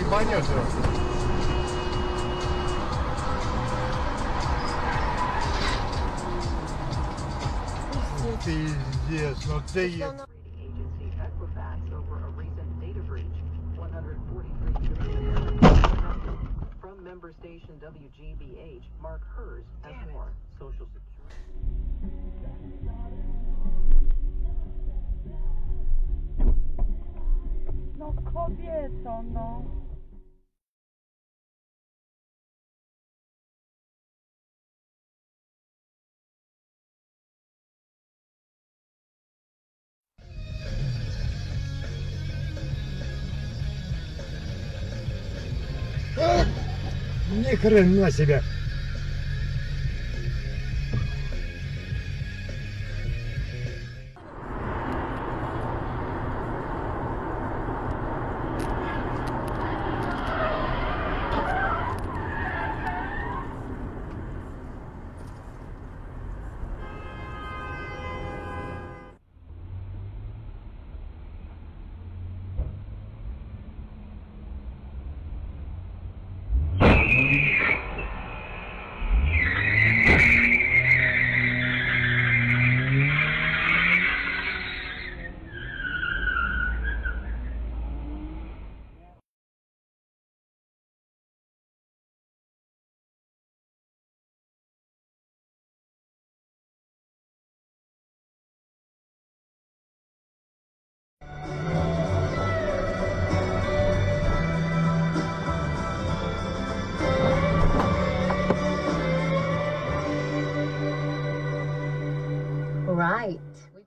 Баня все. Пиздец, ну ты... From member station WGBH, Mark Hers has more. Social Security. No kobieto, no. Ни хрена себе. Right.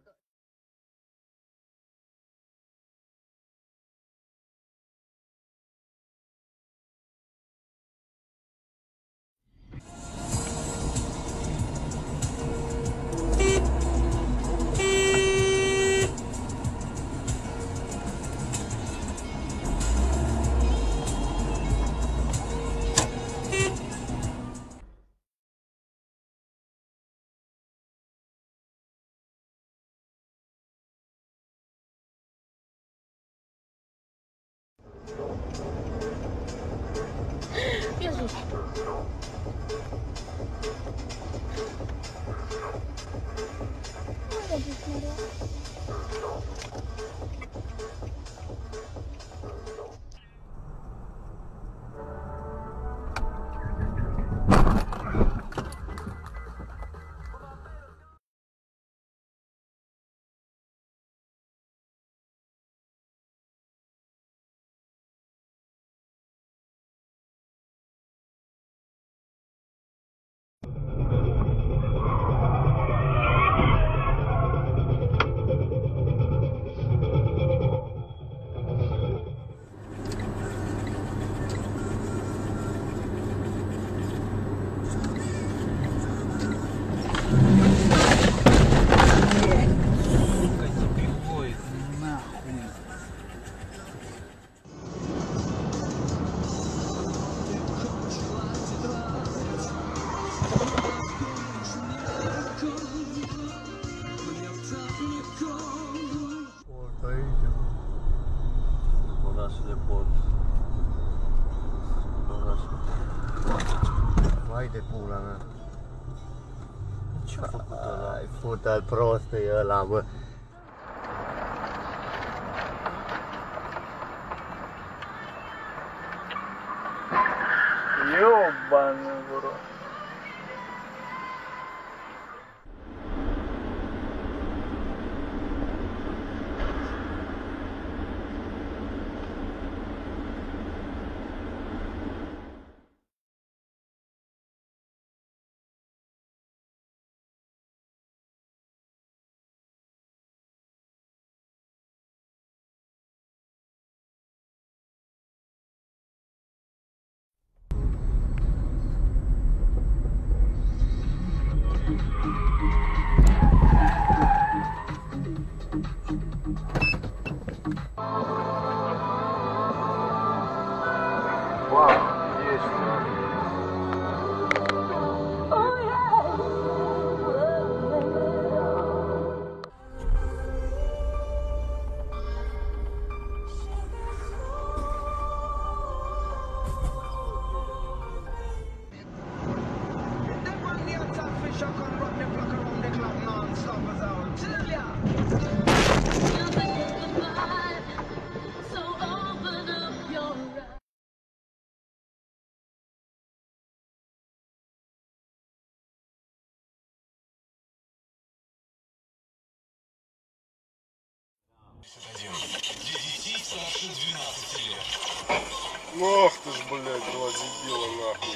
Jezus. O Jezus Maria. Orașul de port. Orașul. Vai de pula mea. Ce-a făcut ăla? Ai fută-l prost e ăla, bă. Iobană, bro. Ах ты ж, блядь, два дебила нахуй.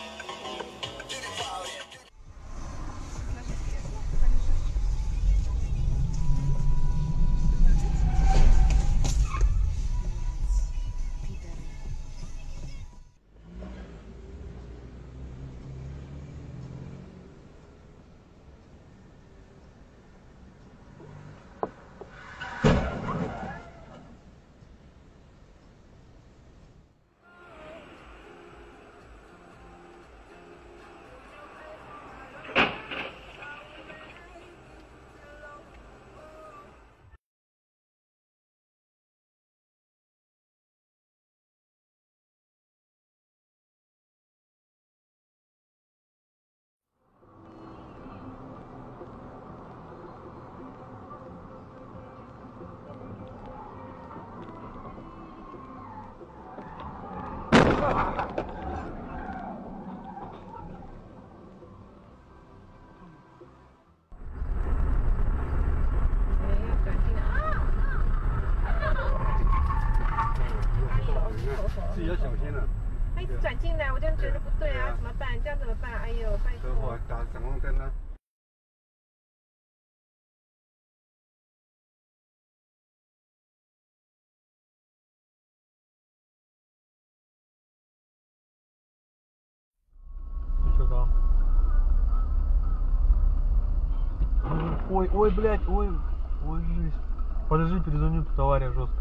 自己要小心了。 他一直转进来，我就觉得不对啊，怎么办？这样怎么办？哎呦，拜车祸打闪光灯啊！ Ты чё там? Ой, блядь, ой, жизнь. Подожди, перезвоню, тут авария жесткая.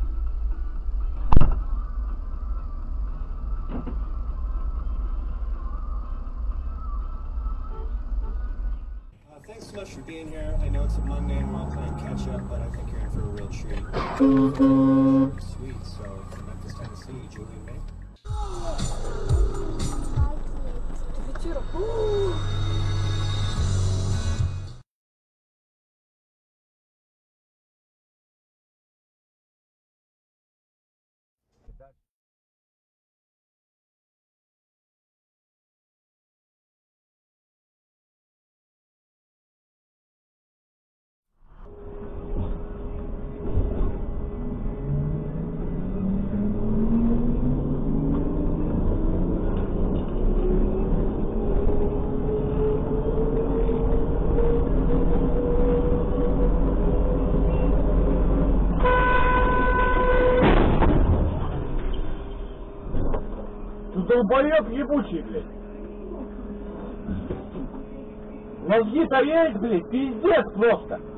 Thanks so much for being here. I know it's a Monday and we're all playing catch up, but I think you're in for a real treat. Sweet. So from Memphis, Tennessee, Julie and me. Долбоёб ебучий, блядь. Мозги-то есть, блядь, пиздец просто.